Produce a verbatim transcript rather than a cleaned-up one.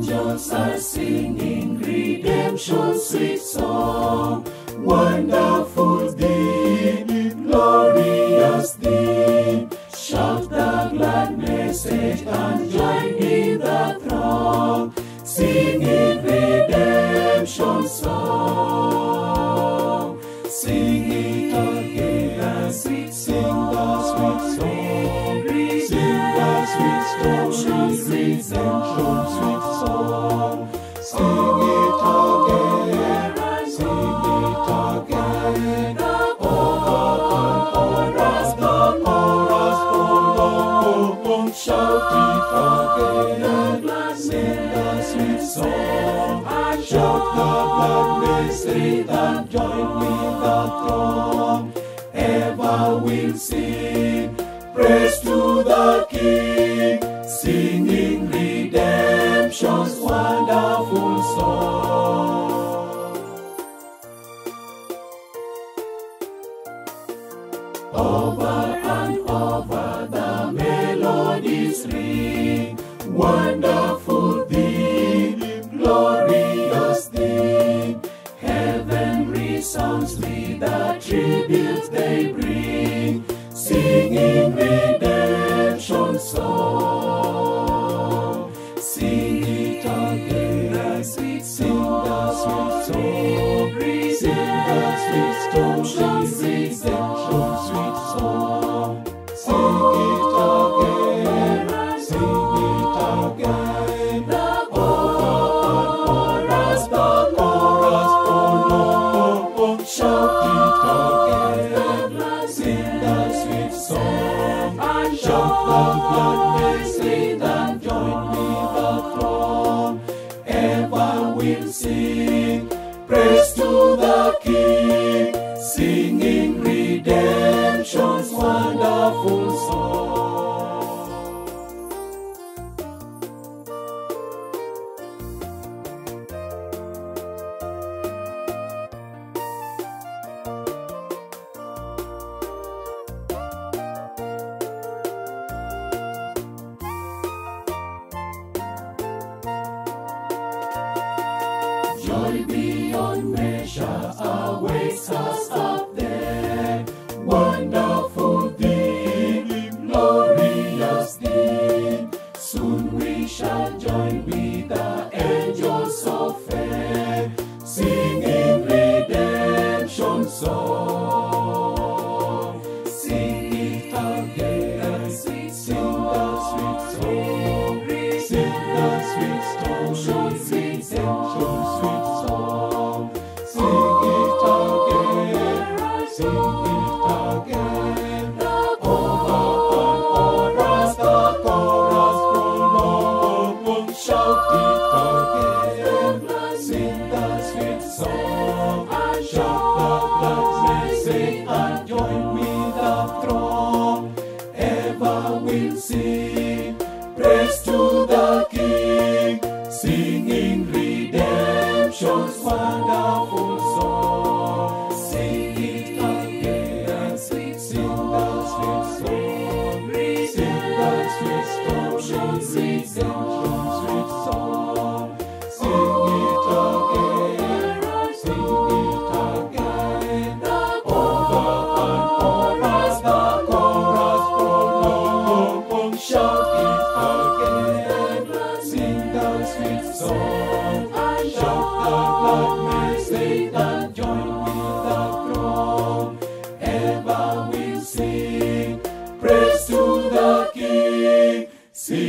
angels are singing redemption's sweet song. Wonderful thee, glorious thee. Shout the glad message and join in the throng, singing redemption's song. Sing it again, sweet song, the sweet song. Sing the sweet story, redemption's sweet song. Sing it again, sing it again. Over and chorus, the chorus prolong. Shout it again, sing the sweet song. Shout the glad message and join with the throng. Ever will sing praise to the King, singing redemption's wonderful song. Over and over the melodies ring, wonderful thee, glorious thee. Heaven resounds with the tributes they bring, singing redemption's song. Sing it again, sweet song, the sweet song. Sing the sweet story, redemption's sweet song. Sing it again, sing it again. Over and chorus, the chorus prolong. Shout it again, sing the sweet song. Shout the glad message and join with the throng. Ever will sing praise to the King, singing redemption's wonderful song. Joy beyond measure awaits us up there. Wonderful thee, glorious thee. Soon we shall join with the angels so fair, singing redemption's song. Sing it again, sing the sweet song. Sing the sweet story, redemption's sweet song. Sing it again, sing it again. Over and chorus, the chorus prolong. Shout it again, sing the sweet song. Shout the glad message and join with the throng. Ever will sing praise to the King, singing redemption's wonderful song. Sing it again, sing the sweet song. Sing the sweet story, redemption's sweet song. Sing it again, sing it again. Over and chorus, the chorus prolong. Shout it again, sing the sweet song. Shout the glad message and join with the throng. Ever will sing praise to the King, sing